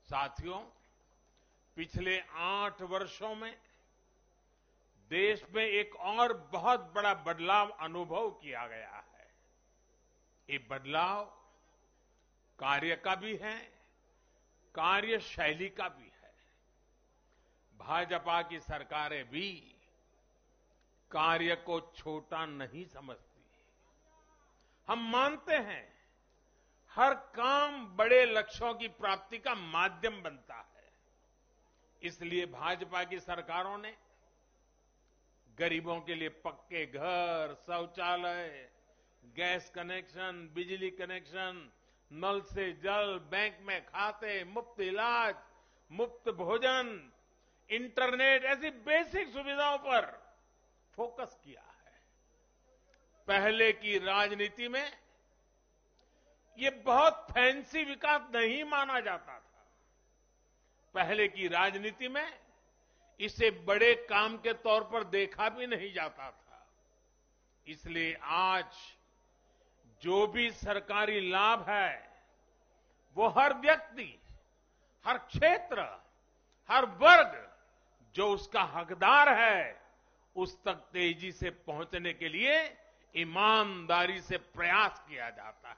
साथियों, पिछले 8 वर्षों में देश में एक और बहुत बड़ा बदलाव अनुभव किया गया है। ये बदलाव कार्य का भी है, कार्यशैली का भी है। भाजपा की सरकारें भी कार्य को छोटा नहीं समझती। हम मानते हैं हर काम बड़े लक्ष्यों की प्राप्ति का माध्यम बनता है। इसलिए भाजपा की सरकारों ने गरीबों के लिए पक्के घर, शौचालय, गैस कनेक्शन, बिजली कनेक्शन, नल से जल, बैंक में खाते, मुफ्त इलाज, मुफ्त भोजन, इंटरनेट ऐसी बेसिक सुविधाओं पर फोकस किया है। पहले की राजनीति में ये बहुत फैंसी विकास नहीं माना जाता था। पहले की राजनीति में इसे बड़े काम के तौर पर देखा भी नहीं जाता था। इसलिए आज जो भी सरकारी लाभ है वो हर व्यक्ति, हर क्षेत्र, हर वर्ग जो उसका हकदार है उस तक तेजी से पहुंचने के लिए ईमानदारी से प्रयास किया जाता है।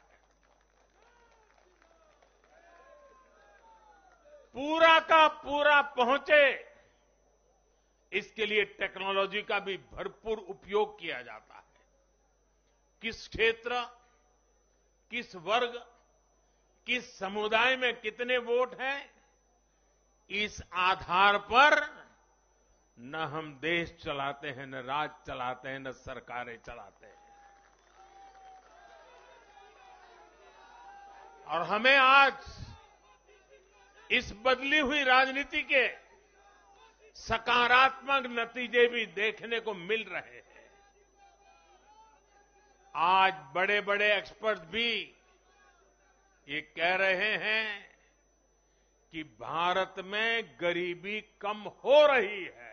पूरा का पूरा पहुंचे, इसके लिए टेक्नोलॉजी का भी भरपूर उपयोग किया जाता है। किस क्षेत्र, किस वर्ग, किस समुदाय में कितने वोट हैं, इस आधार पर न हम देश चलाते हैं, न राज्य चलाते हैं, न सरकारें चलाते हैं। और हमें आज इस बदली हुई राजनीति के सकारात्मक नतीजे भी देखने को मिल रहे हैं। आज बड़े बड़े एक्सपर्ट भी ये कह रहे हैं कि भारत में गरीबी कम हो रही है।